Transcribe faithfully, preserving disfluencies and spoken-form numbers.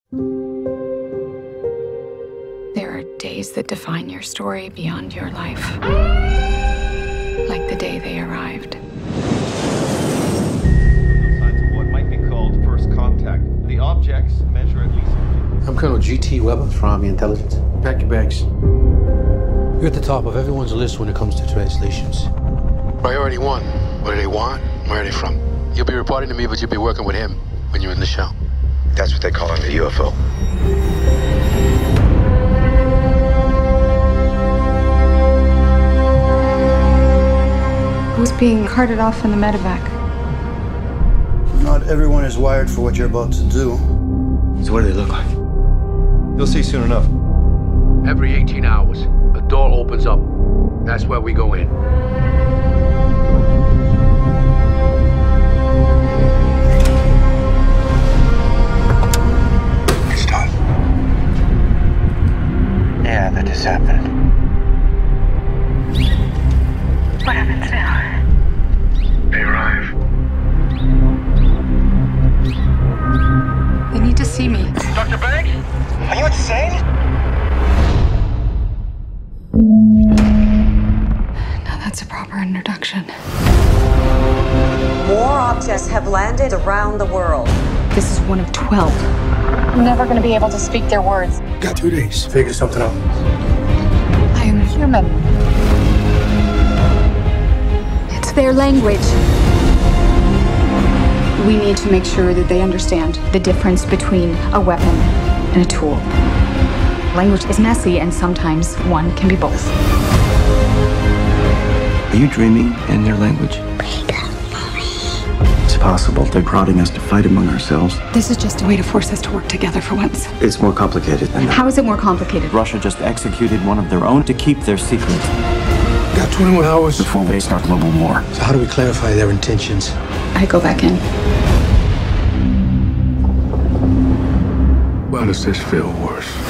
There are days that define your story beyond your life. Like the day they arrived. Signs of what might be called first contact. The objects measure at least... I'm Colonel G T Weber from Army Intelligence. Pack your bags. You're at the top of everyone's list when it comes to translations. Priority one. What do they want? Where are they from? You'll be reporting to me, but you'll be working with him when you're in the show. That's what they call him, the U F O. Who's being carted off in the medevac? Not everyone is wired for what you're about to do. So what do they look like? You'll see soon enough. Every eighteen hours, a door opens up. That's where we go in. It's done. Yeah, that just happened. What happens now? They arrive. They need to see me. Doctor Banks? Are you insane? Now that's a proper introduction. More objects have landed around the world. This is one of twelve. I'm never going to be able to speak their words. Got two days. Figure something out. I am human. It's their language. We need to make sure that they understand the difference between a weapon and a tool. Language is messy, and sometimes one can be both. Are you dreaming in their language? It's possible they're prodding us to fight among ourselves. This is just a way to force us to work together for once. It's more complicated than that. How is it more complicated? Russia just executed one of their own to keep their secret. Got twenty-one hours Before they start global war. So how do we clarify their intentions? I go back in. Why does this feel worse?